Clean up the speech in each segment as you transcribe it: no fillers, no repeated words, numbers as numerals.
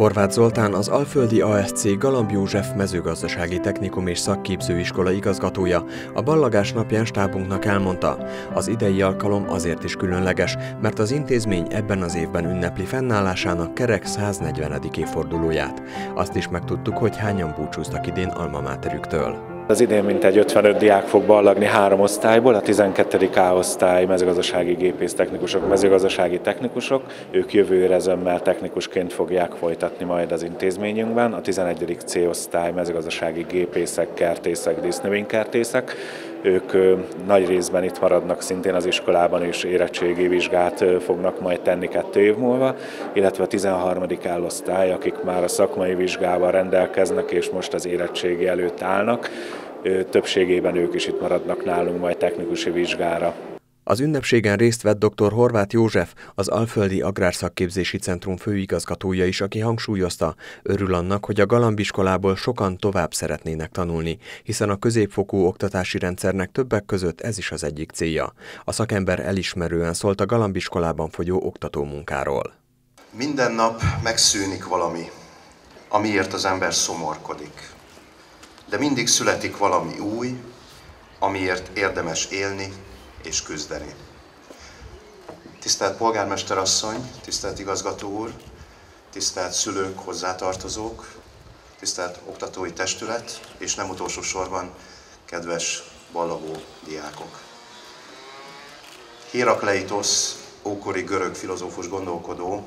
Horváth Zoltán az Alföldi ASC Galamb József mezőgazdasági technikum és szakképzőiskola igazgatója a ballagás napján stábunknak elmondta, az idei alkalom azért is különleges, mert az intézmény ebben az évben ünnepli fennállásának kerek 140. évfordulóját. Azt is megtudtuk, hogy hányan búcsúztak idén alma máterüktől. Az idén mintegy 55 diák fog ballagni 3 osztályból, a 12. A osztály mezőgazdasági gépésztechnikusok, mezőgazdasági technikusok, ők jövőre zömmel technikusként fogják folytatni majd az intézményünkben, a 11. C osztály mezőgazdasági gépészek, kertészek, dísznövénykertészek, ők nagy részben itt maradnak szintén az iskolában, és érettségi vizsgát fognak majd tenni 2 év múlva, illetve a 13. L-osztály, akik már a szakmai vizsgával rendelkeznek, és most az érettségi előtt állnak, többségében ők is itt maradnak nálunk majd technikusi vizsgára. Az ünnepségen részt vett dr. Horváth József, az Alföldi Agrárszakképzési Centrum főigazgatója is, aki hangsúlyozta, örül annak, hogy a Galamb iskolából sokan tovább szeretnének tanulni, hiszen a középfokú oktatási rendszernek többek között ez is az egyik célja. A szakember elismerően szólt a Galamb iskolában folyó oktatómunkáról. Minden nap megszűnik valami, amiért az ember szomorkodik. De mindig születik valami új, amiért érdemes élni és küzdeni. Tisztelt polgármester asszony, tisztelt igazgató úr, tisztelt szülők, hozzátartozók, tisztelt oktatói testület, és nem utolsó sorban kedves ballagó diákok. Hérakleitosz, ókori görög filozófus gondolkodó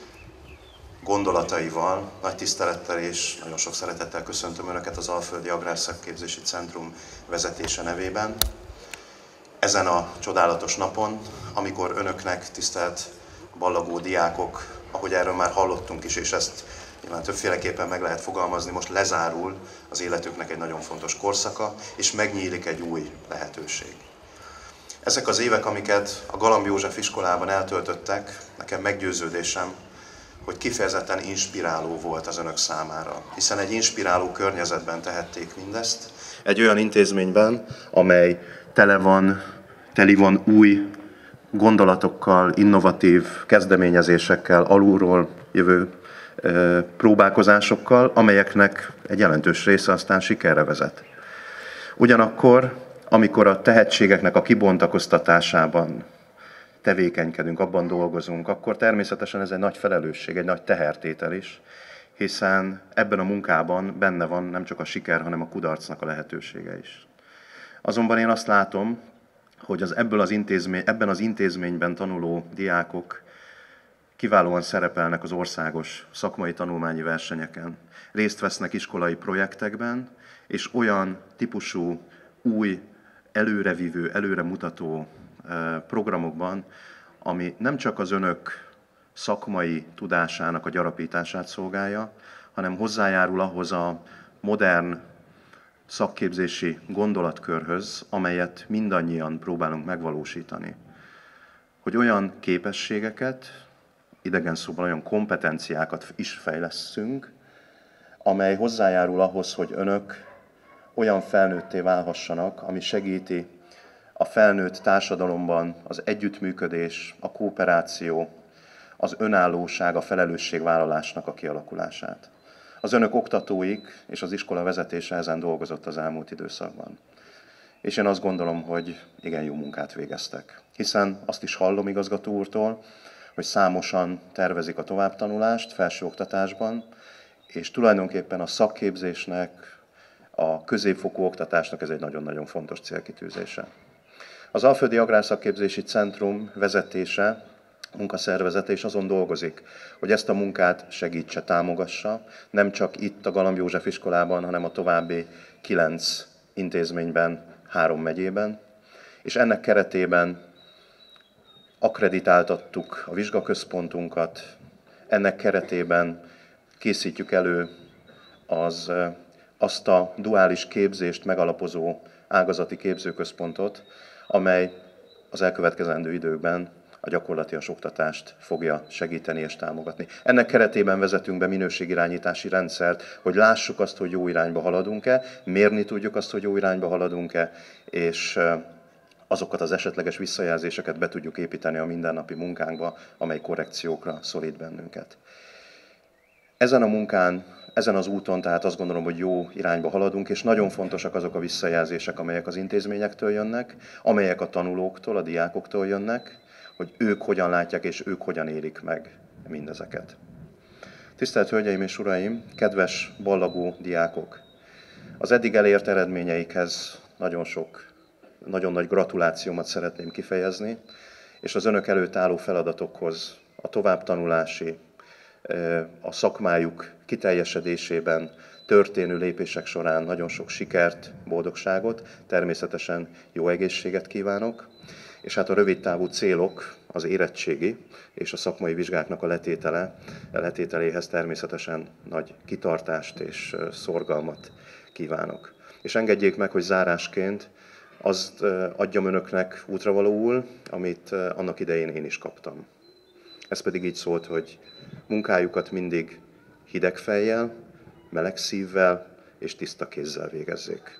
gondolataival, nagy tisztelettel és nagyon sok szeretettel köszöntöm Önöket az Alföldi Agrárszakképzési Centrum vezetése nevében. Ezen a csodálatos napon, amikor Önöknek, tisztelt ballagó diákok, ahogy erről már hallottunk is, és ezt nyilván többféleképpen meg lehet fogalmazni, most lezárul az életüknek egy nagyon fontos korszaka, és megnyílik egy új lehetőség. Ezek az évek, amiket a Galamb József iskolában eltöltöttek, nekem meggyőződésem, hogy kifejezetten inspiráló volt az Önök számára, hiszen egy inspiráló környezetben tehették mindezt. Egy olyan intézményben, amely teli van új gondolatokkal, innovatív kezdeményezésekkel, alulról jövő próbálkozásokkal, amelyeknek egy jelentős része aztán sikerre vezet. Ugyanakkor, amikor a tehetségeknek a kibontakoztatásában tevékenykedünk, abban dolgozunk, akkor természetesen ez egy nagy felelősség, egy nagy tehertétel is, hiszen ebben a munkában benne van nem csak a siker, hanem a kudarcnak a lehetősége is. Azonban én azt látom, hogy ebben az intézményben tanuló diákok kiválóan szerepelnek az országos szakmai tanulmányi versenyeken, részt vesznek iskolai projektekben, és olyan típusú új, előrevívő, előremutató programokban, ami nem csak az Önök szakmai tudásának a gyarapítását szolgálja, hanem hozzájárul ahhoz a modern szakképzési gondolatkörhöz, amelyet mindannyian próbálunk megvalósítani. Hogy olyan képességeket, idegen szóval olyan kompetenciákat is fejlesszünk, amely hozzájárul ahhoz, hogy Önök olyan felnőtté válhassanak, ami segíti a felnőtt társadalomban az együttműködés, a kooperáció, az önállóság, a felelősségvállalásnak a kialakulását. Az Önök oktatóik és az iskola vezetése ezen dolgozott az elmúlt időszakban. És én azt gondolom, hogy igen jó munkát végeztek. Hiszen azt is hallom igazgató úrtól, hogy számosan tervezik a továbbtanulást felsőoktatásban, és tulajdonképpen a szakképzésnek, a középfokú oktatásnak ez egy nagyon-nagyon fontos célkitűzése. Az Alföldi Agrárszakképzési Centrum vezetése, munkaszervezete is azon dolgozik, hogy ezt a munkát segítse, támogassa, nem csak itt a Galamb József iskolában, hanem a további 9 intézményben, 3 megyében, és ennek keretében akkreditáltattuk a vizsgaközpontunkat, ennek keretében készítjük elő azt a duális képzést megalapozó ágazati képzőközpontot, amely az elkövetkezendő időkben a gyakorlatias oktatást fogja segíteni és támogatni. Ennek keretében vezetünk be minőségirányítási rendszert, hogy lássuk azt, hogy jó irányba haladunk-e, mérni tudjuk azt, hogy jó irányba haladunk-e, és azokat az esetleges visszajelzéseket be tudjuk építeni a mindennapi munkánkba, amely korrekciókra szorít bennünket. Ezen a munkán, ezen az úton tehát azt gondolom, hogy jó irányba haladunk, és nagyon fontosak azok a visszajelzések, amelyek az intézményektől jönnek, amelyek a tanulóktól, a diákoktól jönnek, hogy ők hogyan látják és ők hogyan élik meg mindezeket. Tisztelt Hölgyeim és Uraim, kedves ballagó diákok! Az eddig elért eredményeikhez nagyon nagy gratulációmat szeretném kifejezni, és az önök előtt álló feladatokhoz, a továbbtanulási, a szakmájuk kiteljesedésében történő lépések során nagyon sok sikert, boldogságot, természetesen jó egészséget kívánok, és hát a rövidtávú célok, az érettségi és a szakmai vizsgáknak a letételéhez természetesen nagy kitartást és szorgalmat kívánok. És engedjék meg, hogy zárásként azt adjam önöknek útravalóul, amit annak idején én is kaptam. Ez pedig így szólt, hogy munkájukat mindig hideg fejjel, meleg szívvel és tiszta kézzel végezzék.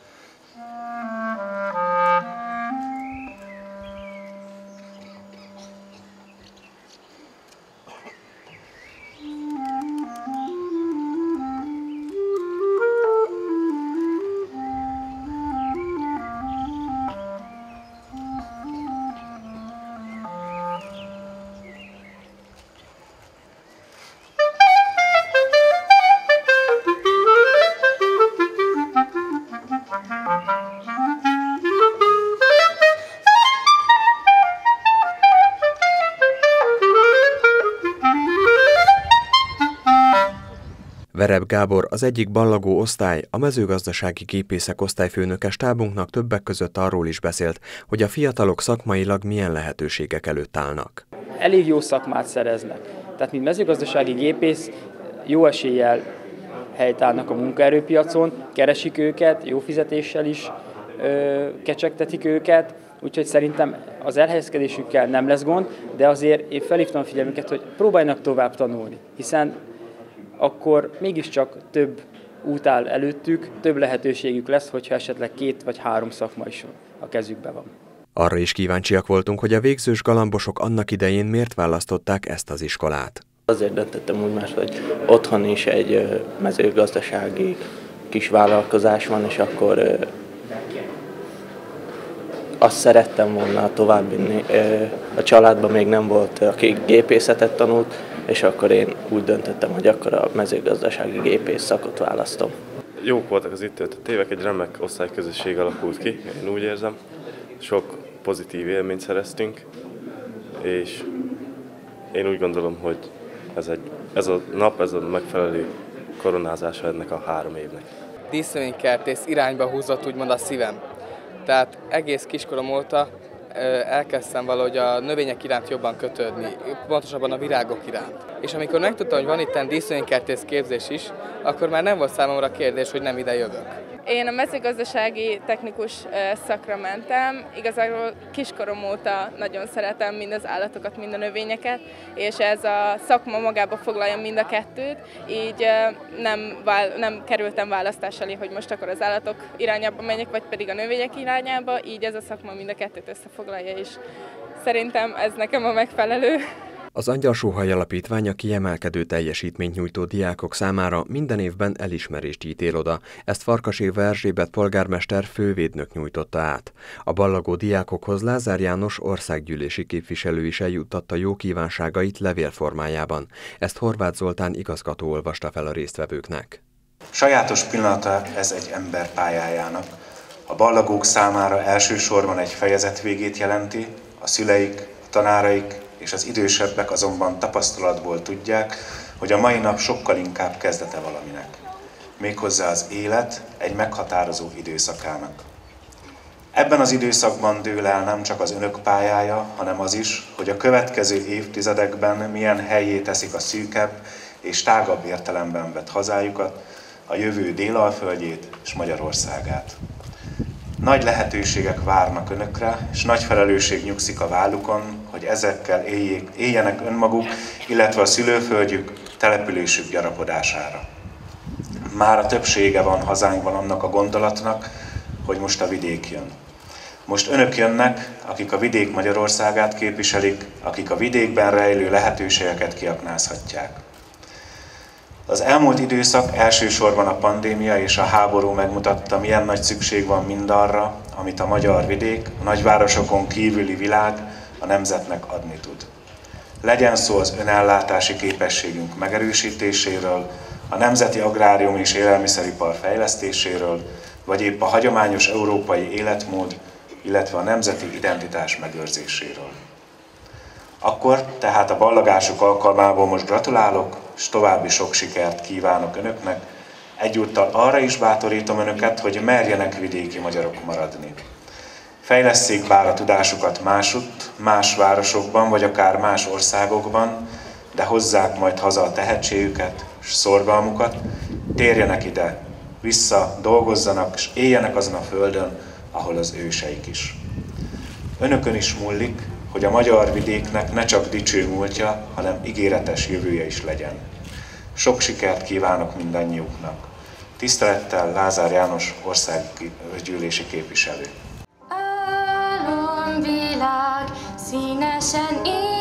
Vereb Gábor, az egyik ballagó osztály, a mezőgazdasági gépészek osztályfőnöke stábunknak többek között arról is beszélt, hogy a fiatalok szakmailag milyen lehetőségek előtt állnak. Elég jó szakmát szereznek. Tehát, mint mezőgazdasági gépész, jó eséllyel helytállnak a munkaerőpiacon, keresik őket, jó fizetéssel is kecsegtetik őket, úgyhogy szerintem az elhelyezkedésükkel nem lesz gond, de azért én felhívtam a figyelmüket, hogy próbáljanak tovább tanulni, hiszen akkor mégiscsak több út áll előttük, több lehetőségük lesz, hogyha esetleg 2 vagy 3 szakma is a kezükben van. Arra is kíváncsiak voltunk, hogy a végzős galambosok annak idején miért választották ezt az iskolát. Azért döntöttem úgy más, hogy otthon is egy mezőgazdasági kis vállalkozás van, és akkor azt szerettem volna továbbvinni. A családban még nem volt, aki gépészetet tanult, és akkor én úgy döntöttem, hogy akkor a mezőgazdasági gépész szakot választom. Jók voltak az itt töltött évek, egy remek osztályközösség alakult ki, én úgy érzem. Sok pozitív élményt szereztünk, és én úgy gondolom, hogy ez a nap, ez a megfelelő koronázása ennek a 3 évnek. Dísznövénykertész irányba húzott úgymond a szívem. Tehát egész kiskorom óta elkezdtem valahogy a növények iránt jobban kötődni, pontosabban a virágok iránt. És amikor megtudtam, hogy van itt dísznövénykertész képzés is, akkor már nem volt számomra kérdés, hogy nem ide jövök. Én a mezőgazdasági technikus szakra mentem, igazából kiskorom óta nagyon szeretem mind az állatokat, mind a növényeket, és ez a szakma magába foglalja mind a kettőt, így nem kerültem választás elé, hogy most akkor az állatok irányába menjek, vagy pedig a növények irányába, így ez a szakma mind a kettőt összefoglalja, és szerintem ez nekem a megfelelő. Az Angyalsóhaj Alapítvány a kiemelkedő teljesítményt nyújtó diákok számára minden évben elismerést ítél oda, ezt Farkas Éva Erzsébet polgármester fővédnök nyújtotta át. A ballagó diákokhoz Lázár János országgyűlési képviselő is eljuttatta jó kívánságait levélformájában. Ezt Horváth Zoltán igazgató olvasta fel a résztvevőknek. Sajátos pillanata ez egy ember pályájának. A ballagók számára elsősorban egy fejezet végét jelenti, a szüleik, a tanáraik, és az idősebbek azonban tapasztalatból tudják, hogy a mai nap sokkal inkább kezdete valaminek. Méghozzá az élet egy meghatározó időszakának. Ebben az időszakban dől el nem csak az önök pályája, hanem az is, hogy a következő évtizedekben milyen hellyé teszik a szűkebb és tágabb értelemben vett hazájukat, a jövő Délalföldjét és Magyarországát. Nagy lehetőségek várnak önökre, és nagy felelősség nyugszik a vállukon, hogy ezekkel éljenek önmaguk, illetve a szülőföldjük, településük gyarapodására. Már a többsége van hazánkban annak a gondolatnak, hogy most a vidék jön. Most önök jönnek, akik a vidék Magyarországát képviselik, akik a vidékben rejlő lehetőségeket kiaknázhatják. Az elmúlt időszak elsősorban a pandémia és a háború megmutatta, milyen nagy szükség van mindarra, amit a magyar vidék, a nagyvárosokon kívüli világ a nemzetnek adni tud. Legyen szó az önellátási képességünk megerősítéséről, a nemzeti agrárium és élelmiszeripar fejlesztéséről, vagy épp a hagyományos európai életmód, illetve a nemzeti identitás megőrzéséről. Akkor tehát a ballagások alkalmából most gratulálok, és további sok sikert kívánok önöknek. Egyúttal arra is bátorítom önöket, hogy merjenek vidéki magyarok maradni. Fejlesszék bár a tudásukat másutt, más városokban, vagy akár más országokban, de hozzák majd haza a tehetségüket és szorgalmukat, térjenek ide, vissza, dolgozzanak, és éljenek azon a földön, ahol az őseik is. Önökön is múlik, hogy a magyar vidéknek ne csak dicső múltja, hanem ígéretes jövője is legyen. Sok sikert kívánok mindannyiuknak. Tisztelettel Lázár János országgyűlési képviselő. Álomvilág színesen él.